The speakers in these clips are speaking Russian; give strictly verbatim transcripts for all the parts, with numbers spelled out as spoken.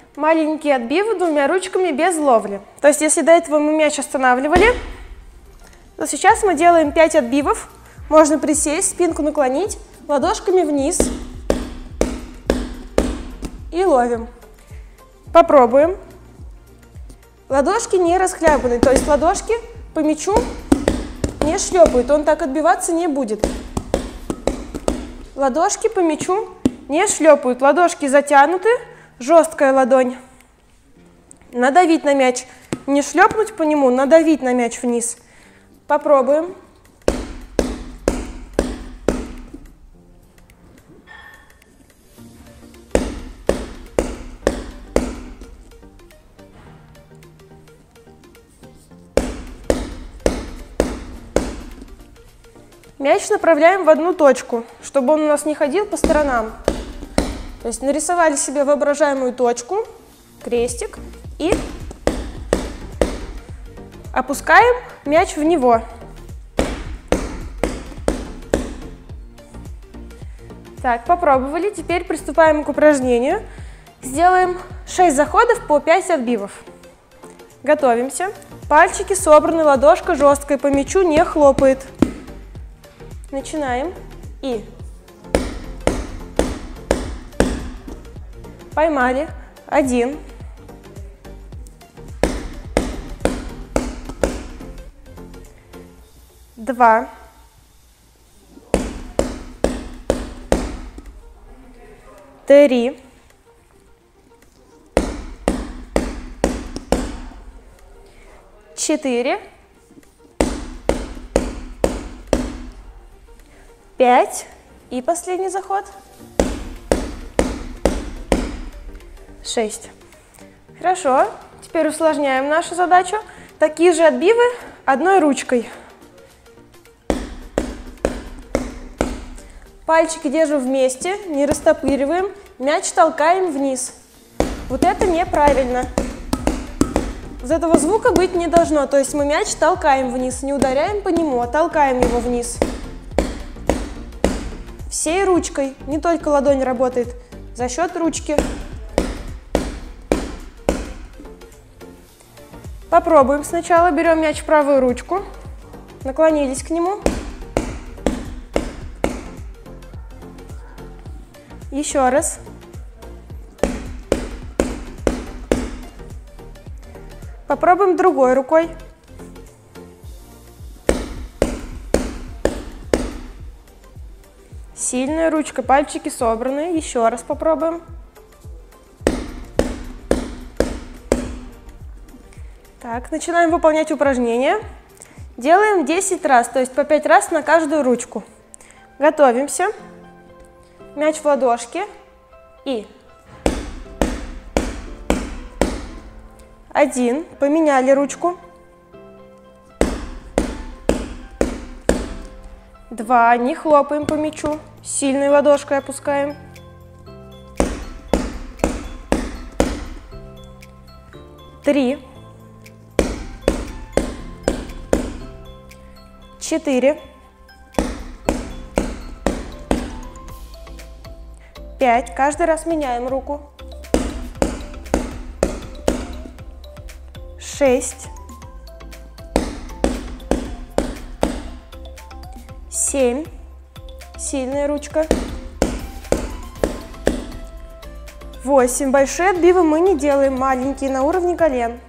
маленькие отбивы двумя ручками без ловли. То есть, если до этого мы мяч останавливали, то сейчас мы делаем пять отбивов. Можно присесть, спинку наклонить, ладошками вниз и ловим. Попробуем. Ладошки не расхлябаны, то есть ладошки по мячу не шлепают, он так отбиваться не будет. Ладошки по мячу не шлепают, ладошки затянуты, жесткая ладонь. Надавить на мяч, не шлепнуть по нему, надавить на мяч вниз. Попробуем. Мяч направляем в одну точку, чтобы он у нас не ходил по сторонам. То есть нарисовали себе воображаемую точку, крестик, и опускаем мяч в него. Так, попробовали. Теперь приступаем к упражнению. Сделаем шесть заходов по пять отбивов. Готовимся. Пальчики собраны, ладошка жесткая, по мячу не хлопает. Начинаем. И поймали. Один. Два. Три. Четыре. Пять. И последний заход. Шесть. Хорошо. Теперь усложняем нашу задачу. Такие же отбивы одной ручкой. Пальчики держим вместе, не растопыриваем. Мяч толкаем вниз. Вот это неправильно. Вот этого звука быть не должно. То есть мы мяч толкаем вниз, не ударяем по нему, а толкаем его вниз. Всей ручкой, не только ладонь работает, за счет ручки. Попробуем сначала. Берем мяч в правую ручку, наклонились к нему. Еще раз. Попробуем другой рукой. Сильная ручка, пальчики собраны. Еще раз попробуем. Так, начинаем выполнять упражнение. Делаем десять раз, то есть по пять раз на каждую ручку. Готовимся. Мяч в ладошке. И один. Поменяли ручку. Два. Не хлопаем по мячу. Сильной ладошкой опускаем. Три. Четыре. Пять. Каждый раз меняем руку. Шесть. Семь. Сильная ручка. Восемь. Большие отбивы мы не делаем, маленькие, на уровне колен.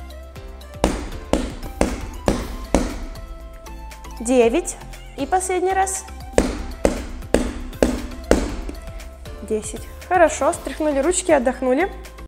Девять. И последний раз. Десять. Хорошо, стряхнули ручки, отдохнули.